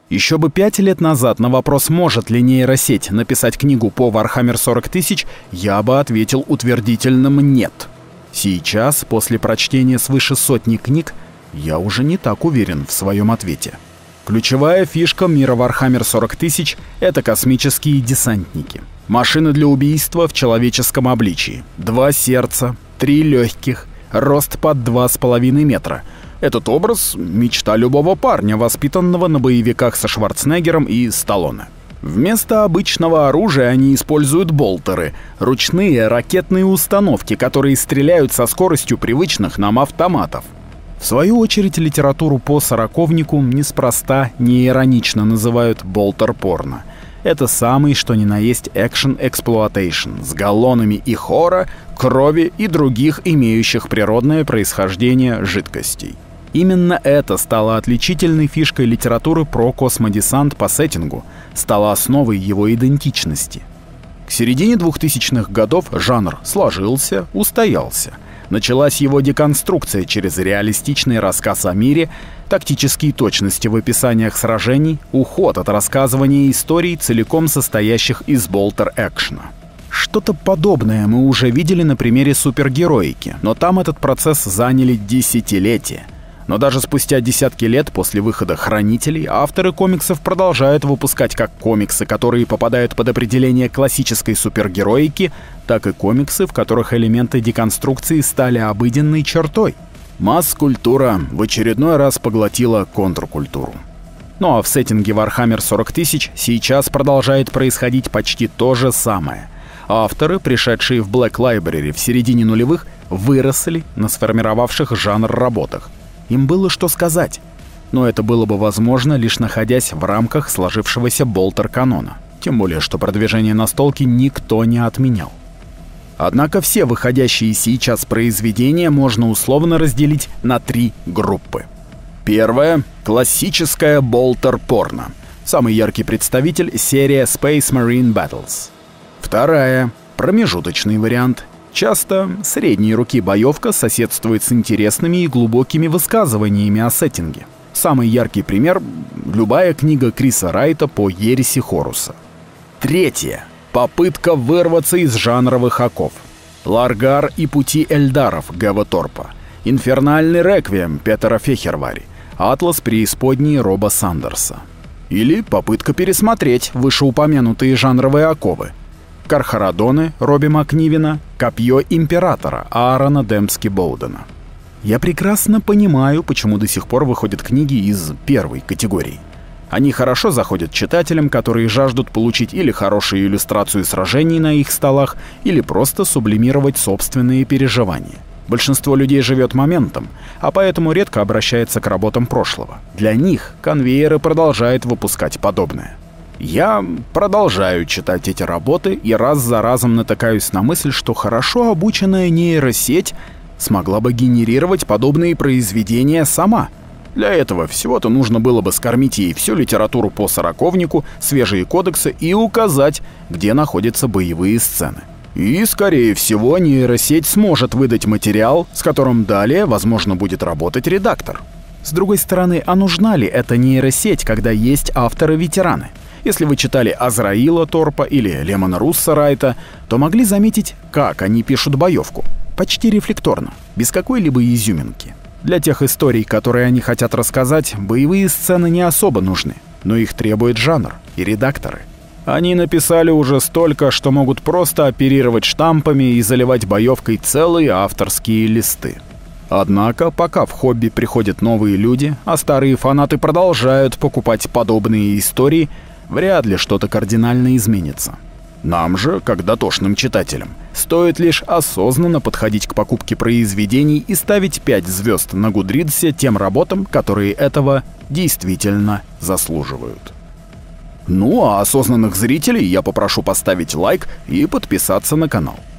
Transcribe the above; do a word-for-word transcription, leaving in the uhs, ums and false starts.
Еще бы пять лет назад на вопрос, может ли нейросеть написать книгу по Warhammer сорок тысяч, я бы ответил утвердительным «нет». Сейчас, после прочтения свыше сотни книг, я уже не так уверен в своем ответе. Ключевая фишка мира Warhammer сорок тысяч — это космические десантники. Машины для убийства в человеческом обличии. Два сердца, три легких, рост под два с половиной метра. Этот образ — мечта любого парня, воспитанного на боевиках со Шварценеггером и Сталлоне. Вместо обычного оружия они используют болтеры — ручные ракетные установки, которые стреляют со скоростью привычных нам автоматов. В свою очередь, литературу по сороковнику неспроста неиронично называют болтер-порно. Это самый что ни на есть экшен-эксплуатейшн с галлонами и хора, крови и других имеющих природное происхождение жидкостей. Именно это стало отличительной фишкой литературы про космодесант по сеттингу, стало основой его идентичности. К середине двухтысячных годов жанр сложился, устоялся. Началась его деконструкция через реалистичный рассказ о мире, тактические точности в описаниях сражений, уход от рассказывания историй, целиком состоящих из болтер-экшена. Что-то подобное мы уже видели на примере супергероики, но там этот процесс заняли десятилетия. Но даже спустя десятки лет после выхода «Хранителей» авторы комиксов продолжают выпускать как комиксы, которые попадают под определение классической супергероики, так и комиксы, в которых элементы деконструкции стали обыденной чертой. Масс-культура в очередной раз поглотила контркультуру. Ну а в сеттинге Warhammer сорок тысяч сейчас продолжает происходить почти то же самое. Авторы, пришедшие в Black Library в середине нулевых, выросли на сформировавших жанр работах. Им было что сказать, но это было бы возможно, лишь находясь в рамках сложившегося болтер-канона. Тем более, что продвижение настолки никто не отменял. Однако все выходящие сейчас произведения можно условно разделить на три группы. Первая — классическая болтер-порно. Самый яркий представитель — серия Space Marine Battles. Вторая — промежуточный вариант. Часто средней руки боевка соседствует с интересными и глубокими высказываниями о сеттинге. Самый яркий пример — любая книга Криса Райта по ереси Хоруса. Третья — попытка вырваться из жанровых оков. Ларгар и пути Эльдаров Гэва Торпа, Инфернальный реквием Петера Фехервари, Атлас преисподней Роба Сандерса. Или попытка пересмотреть вышеупомянутые жанровые оковы. Кархарадоны Робби Макнивина, Копье Императора Аарона Демпски Боудена. Я прекрасно понимаю, почему до сих пор выходят книги из первой категории. Они хорошо заходят читателям, которые жаждут получить или хорошую иллюстрацию сражений на их столах, или просто сублимировать собственные переживания. Большинство людей живет моментом, а поэтому редко обращается к работам прошлого. Для них конвейеры продолжают выпускать подобное. Я продолжаю читать эти работы и раз за разом натыкаюсь на мысль, что хорошо обученная нейросеть смогла бы генерировать подобные произведения сама. Для этого всего-то нужно было бы скормить ей всю литературу по сороковнику, свежие кодексы и указать, где находятся боевые сцены. И, скорее всего, нейросеть сможет выдать материал, с которым далее, возможно, будет работать редактор. С другой стороны, а нужна ли эта нейросеть, когда есть авторы-ветераны? Если вы читали Азраила Торпа или Лемона Русса Райта, то могли заметить, как они пишут боевку. Почти рефлекторно, без какой-либо изюминки. Для тех историй, которые они хотят рассказать, боевые сцены не особо нужны, но их требует жанр и редакторы. Они написали уже столько, что могут просто оперировать штампами и заливать боевкой целые авторские листы. Однако, пока в хобби приходят новые люди, а старые фанаты продолжают покупать подобные истории, вряд ли что-то кардинально изменится. Нам же, как дотошным читателям, стоит лишь осознанно подходить к покупке произведений и ставить пять звезд на Гудридсе тем работам, которые этого действительно заслуживают. Ну а осознанных зрителей я попрошу поставить лайк и подписаться на канал.